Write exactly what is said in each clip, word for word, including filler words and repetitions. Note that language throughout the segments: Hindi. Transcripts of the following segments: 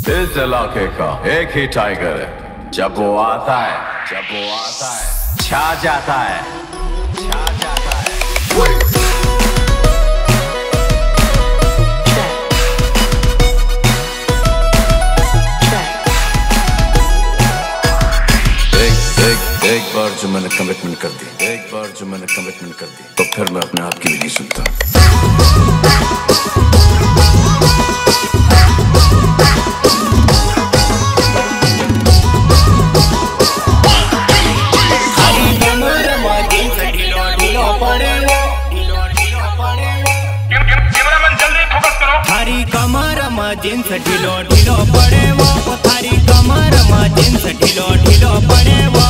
इस इलाके का एक ही टाइगर है, जब वो आता है जब वो आता है छा जाता है छा जाता है। एक एक एक बार जो मैंने कमिटमेंट कर दी एक बार जो मैंने कमिटमेंट कर दी तो फिर मैं अपने आप की नहीं सुनता। थारी कमर में जींस ढीलो ढीलो पड़े वो थारी कमर में जींस ढीलो ढीलो पड़े वो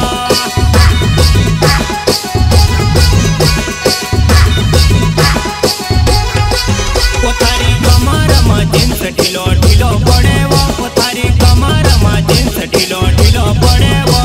थारी कमर में जींस ढीलो ढीलो पड़े वो थारी कमर में जींस ढीलो ढीलो पड़े वो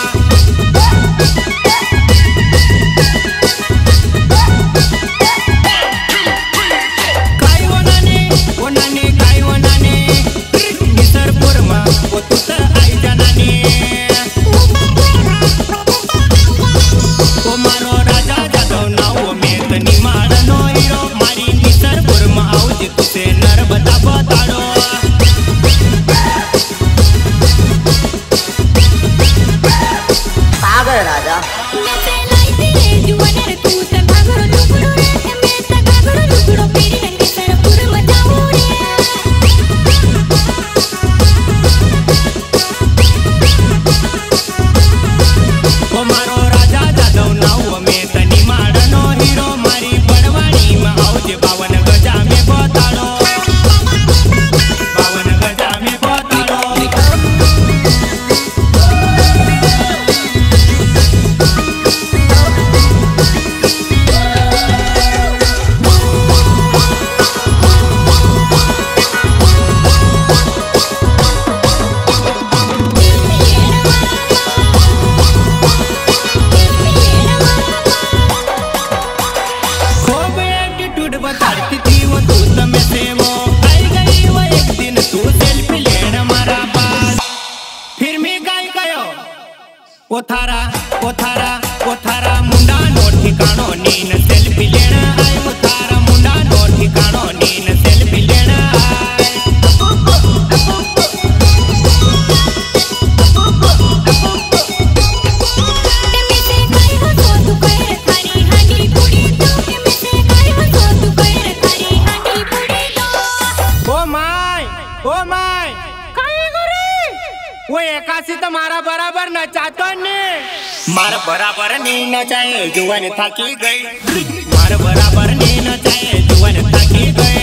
जुआन थकी गई मार बराबर नहीं नचाए जुआन थकी गई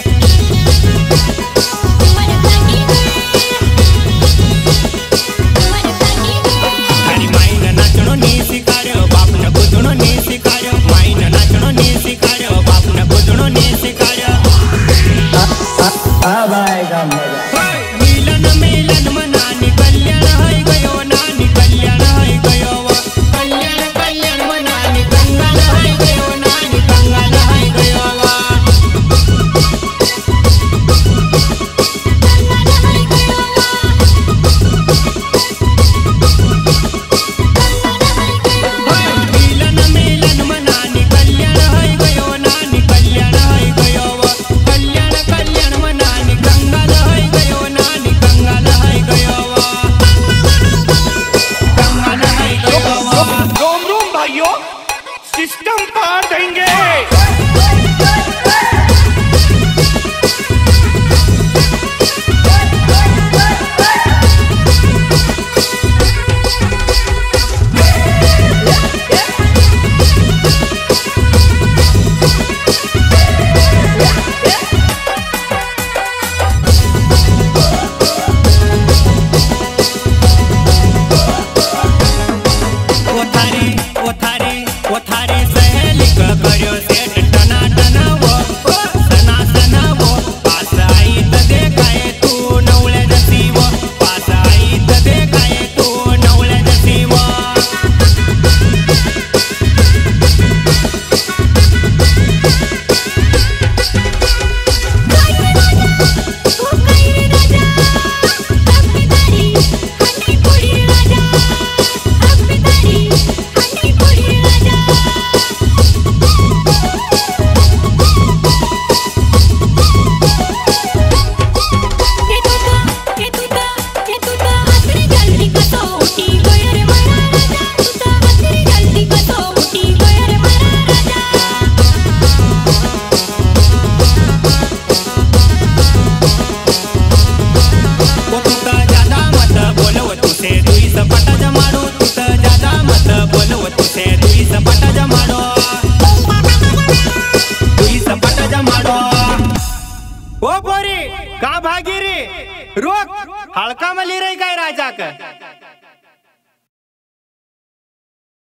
थारी माई ने नाचनो नहीं सिखाड़ो बाप ने गुदनो नहीं सिखाड़ो माई ने नाचनो नहीं सिखाड़ो बाप ने गुदनो नहीं सिखाड़ो अब आएगा मजा। मिलन मिलन में नानी कल्याण है गयो नानी कल्याण है गयो ओ तू त ज्यादा मत बोलव तुसे दुई सपाटा जमाडो तू त ज्यादा मत बोलव तुसे दुई सपाटा जमाडो दुई सपाटा जमाडो ओ पोरी का भागी रे रोक हलका मली रही काय राजा का